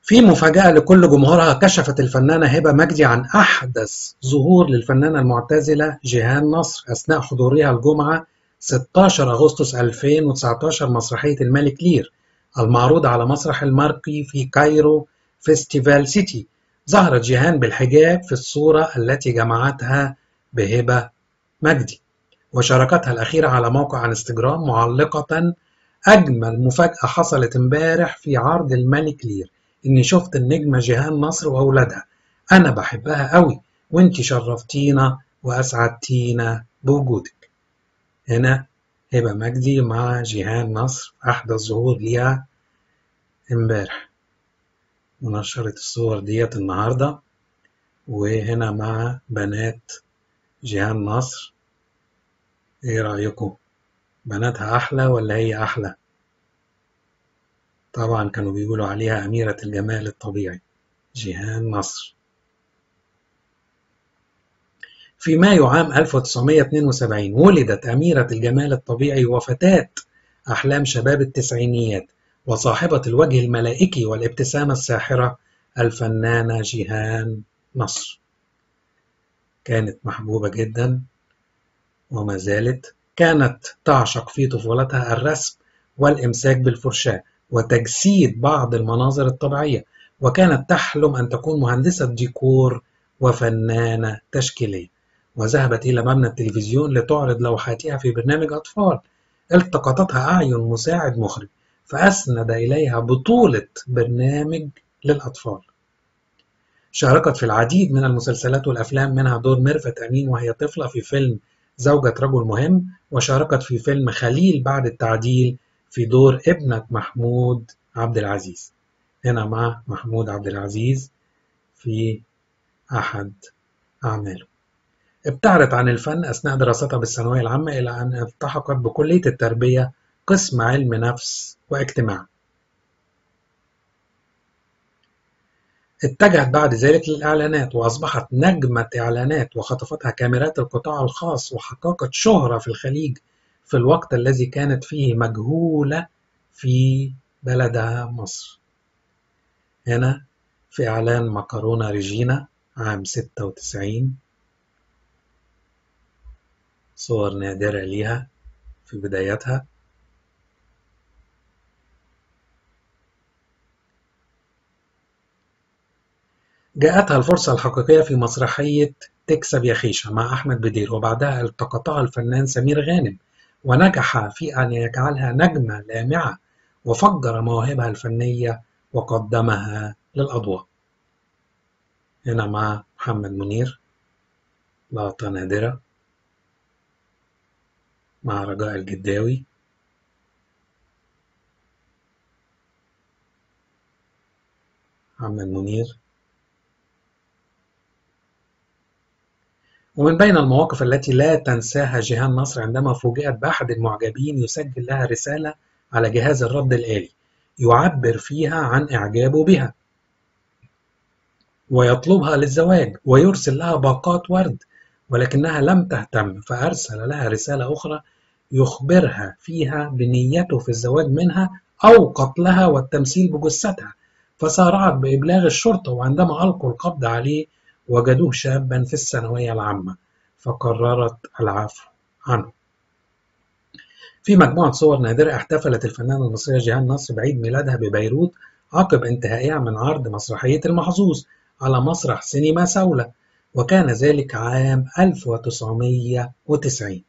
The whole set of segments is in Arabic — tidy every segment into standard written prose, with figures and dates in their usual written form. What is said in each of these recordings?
في مفاجأة لكل جمهورها، كشفت الفنانة هبة مجدي عن أحدث ظهور للفنانة المعتزلة جيهان نصر أثناء حضورها الجمعة 16 أغسطس 2019 مسرحية الملك لير المعروضة على مسرح المرقي في كايرو فيستيفال سيتي. ظهرت جيهان بالحجاب في الصورة التي جمعتها بهبة مجدي، وشاركتها الأخيرة على موقع انستجرام معلقة: أجمل مفاجأة حصلت امبارح في عرض الملك لير، إني شفت النجمة جيهان نصر وأولادها. أنا بحبها قوي، وإنتي شرفتينا وأسعدتينا بوجودك. هنا هبة مجدي مع جيهان نصر، أحدث ظهور ليها امبارح، ونشرت الصور ديت النهاردة. وهنا مع بنات جيهان نصر. إيه رأيكم؟ بناتها أحلى ولا هي أحلى؟ طبعا كانوا بيقولوا عليها أميرة الجمال الطبيعي جيهان نصر. في مايو عام 1972 ولدت أميرة الجمال الطبيعي وفتاة أحلام شباب التسعينيات وصاحبة الوجه الملائكي والابتسامة الساحرة، الفنانة جيهان نصر. كانت محبوبة جدا وما زالت. كانت تعشق في طفولتها الرسم والإمساك بالفرشاة وتجسيد بعض المناظر الطبيعية، وكانت تحلم أن تكون مهندسة ديكور وفنانة تشكيلية. وذهبت إلى مبنى التلفزيون لتعرض لوحاتها في برنامج أطفال. التقطتها أعين مساعد مخرج فأسند إليها بطولة برنامج للأطفال. شاركت في العديد من المسلسلات والأفلام، منها دور ميرفت أمين وهي طفلة في فيلم زوجة رجل مهم، وشاركت في فيلم خليل بعد التعديل في دور ابنة محمود عبد العزيز. هنا مع محمود عبد العزيز في أحد أعماله. ابتعدت عن الفن أثناء دراستها بالثانوية العامة إلى أن التحقت بكلية التربية قسم علم نفس واجتماع. اتجهت بعد ذلك للإعلانات وأصبحت نجمة إعلانات، وخطفتها كاميرات القطاع الخاص، وحققت شهرة في الخليج في الوقت الذي كانت فيه مجهولة في بلدها مصر. هنا في إعلان مكرونة ريجينا عام 96، صور نادرة ليها في بدايتها. جاءتها الفرصة الحقيقية في مسرحية تكسب يا خيشة مع أحمد بدير، وبعدها التقطها الفنان سمير غانم ونجح في أن يجعلها نجمة لامعة، وفجر مواهبها الفنية وقدمها للأضواء. هنا مع محمد منير لقطة نادرة مع رجاء الجداوي. محمد منير. ومن بين المواقف التي لا تنساها جيهان نصر عندما فوجئت بأحد المعجبين يسجل لها رسالة على جهاز الرد الآلي يعبر فيها عن إعجابه بها ويطلبها للزواج ويرسل لها باقات ورد، ولكنها لم تهتم، فأرسل لها رسالة أخرى يخبرها فيها بنيته في الزواج منها أو قتلها والتمثيل بجثتها، فسارعت بإبلاغ الشرطة، وعندما ألقوا القبض عليه وجدوه شابا في الثانوية العامة، فقررت العفو عنه. في مجموعة صور نادرة احتفلت الفنانة المصرية جيهان نصر بعيد ميلادها ببيروت عقب انتهائها من عرض مسرحية المحظوظ على مسرح سينما ساولا، وكان ذلك عام 1990.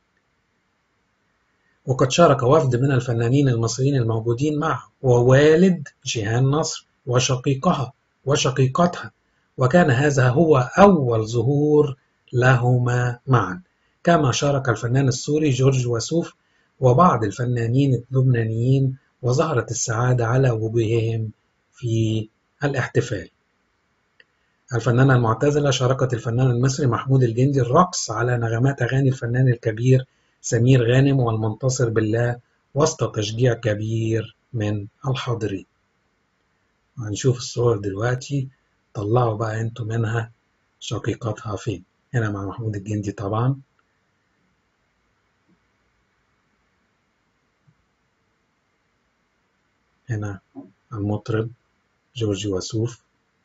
وقد شارك وفد من الفنانين المصريين الموجودين معه ووالد جيهان نصر وشقيقها وشقيقتها، وكان هذا هو أول ظهور لهما معا. كما شارك الفنان السوري جورج وسوف وبعض الفنانين اللبنانيين، وظهرت السعادة على وجوههم في الاحتفال. الفنانة المعتزلة شاركت الفنان المصري محمود الجندي الرقص على نغمات أغاني الفنان الكبير سمير غانم والمنتصر بالله وسط تشجيع كبير من الحاضرين. هنشوف الصور دلوقتي، طلعوا بقى انتوا منها شقيقاتها فين. هنا مع محمود الجندي طبعا. هنا المطرب جورج وسوف،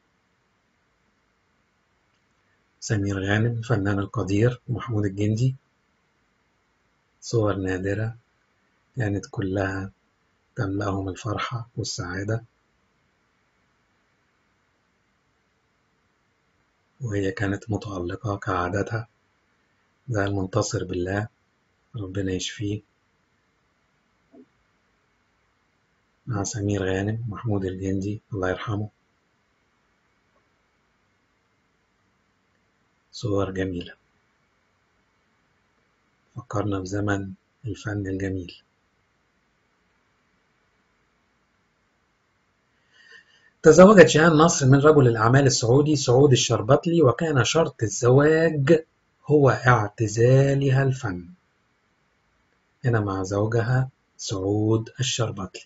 سمير غانم الفنان القدير، ومحمود الجندي. صور نادرة كانت كلها تملأهم الفرحة والسعادة، وهي كانت متألقة كعادتها. ده المنتصر بالله، ربنا يشفيه، مع سمير غانم، محمود الجندي الله يرحمه. صور جميلة فكرنا بزمن الفن الجميل. تزوجت جيهان نصر من رجل الأعمال السعودي سعود الشربتلي، وكان شرط الزواج هو اعتزالها الفن. هنا مع زوجها سعود الشربتلي.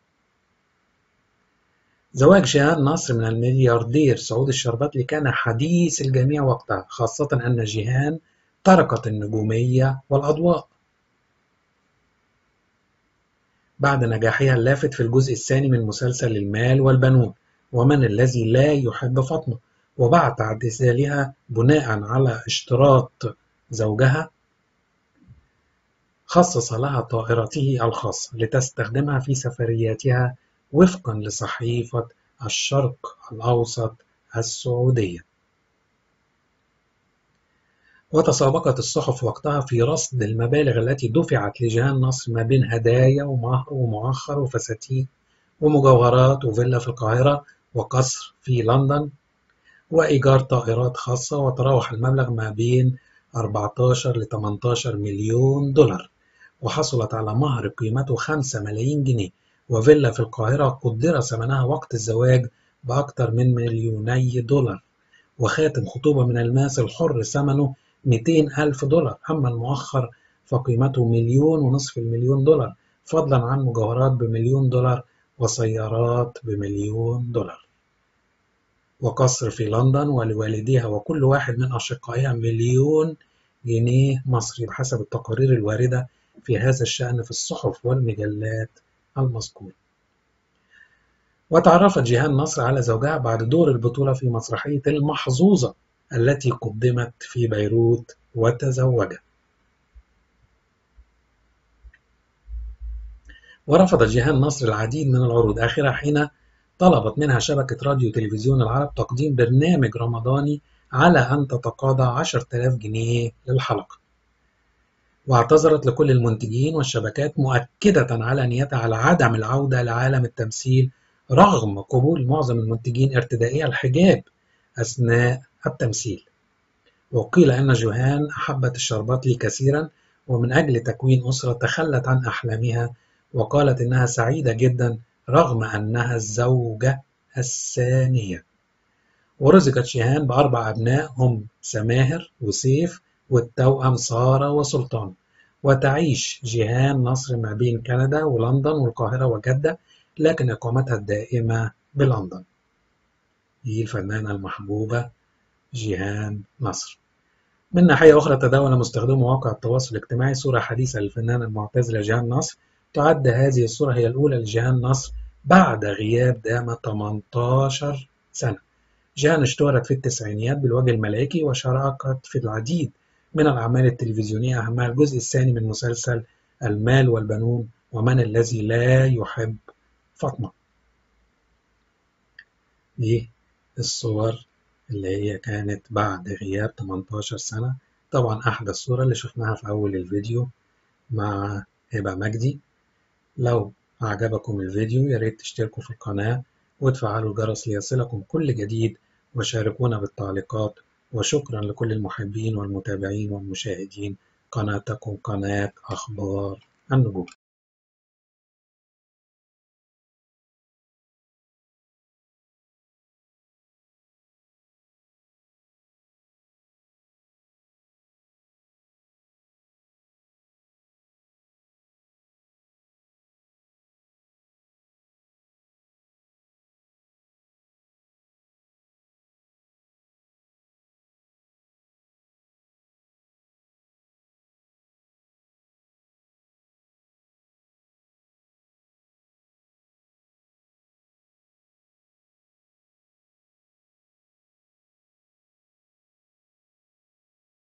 زواج جيهان نصر من الملياردير سعود الشربتلي كان حديث الجميع وقتها، خاصة أن جيهان تركت النجومية والأضواء بعد نجاحها اللافت في الجزء الثاني من مسلسل المال والبنون ومن الذي لا يحب فاطمة، وبعد اعتزالها بناء على اشتراط زوجها خصص لها طائرته الخاصة لتستخدمها في سفرياتها وفقا لصحيفة الشرق الأوسط السعودية. وتسابقت الصحف وقتها في رصد المبالغ التي دفعت لجيهان نصر ما بين هدايا ومهر ومؤخر وفساتين ومجوهرات وفيلا في القاهرة وقصر في لندن وإيجار طائرات خاصة، وتراوح المبلغ ما بين 14 ل 18 مليون دولار، وحصلت على مهر قيمته 5 ملايين جنيه، وفيلا في القاهرة قدر ثمنها وقت الزواج بأكثر من مليوني دولار، وخاتم خطوبة من الماس الحر ثمنه 200,000 دولار، أما المؤخر فقيمته 1,500,000 دولار، فضلا عن مجوهرات ب1,000,000 دولار وسيارات ب1,000,000 دولار، وقصر في لندن ولوالديها وكل واحد من أشقائها 1,000,000 جنيه مصري بحسب التقارير الواردة في هذا الشأن في الصحف والمجلات المذكورة. وتعرفت جيهان نصر على زوجها بعد دور البطولة في مسرحية المحظوظة التي قدمت في بيروت وتزوجا. ورفضت جيهان نصر العديد من العروض آخرها حين طلبت منها شبكة راديو تلفزيون العرب تقديم برنامج رمضاني على أن تتقاضى 10,000 جنيه للحلقة، واعتذرت لكل المنتجين والشبكات مؤكدة على نيتها على عدم العودة لعالم التمثيل رغم قبول معظم المنتجين ارتدائها الحجاب أثناء التمثيل. وقيل أن جيهان أحبت الشربتلي كثيرا ومن أجل تكوين أسرة تخلت عن أحلامها، وقالت إنها سعيدة جدا رغم أنها الزوجة الثانية. ورزقت جيهان ب4 أبناء هم سماهر وسيف والتوأم سارة وسلطان. وتعيش جيهان نصر ما بين كندا ولندن والقاهرة وجدة، لكن إقامتها الدائمة بلندن. هي الفنانة المحبوبة جيهان نصر. من ناحية أخرى، تداول مستخدمو مواقع التواصل الاجتماعي صورة حديثة للفنانة المعتزلة جيهان نصر. تعد هذه الصورة هي الأولى لجيهان نصر بعد غياب دام 18 سنة. جيهان اشتهرت في التسعينيات بالوجه الملائكي وشاركت في العديد من الأعمال التلفزيونية، أهمها الجزء الثاني من مسلسل المال والبنون ومن الذي لا يحب فاطمة. دي الصور اللي هي كانت بعد غياب 18 سنة. طبعا أحدث صورة اللي شفناها في أول الفيديو مع هبة مجدي. لو أعجبكم الفيديو ياريت تشتركوا في القناة وتفعلوا الجرس ليصلكم كل جديد، وشاركونا بالتعليقات. وشكرا لكل المحبين والمتابعين والمشاهدين قناتكم قناة أخبار النجوم.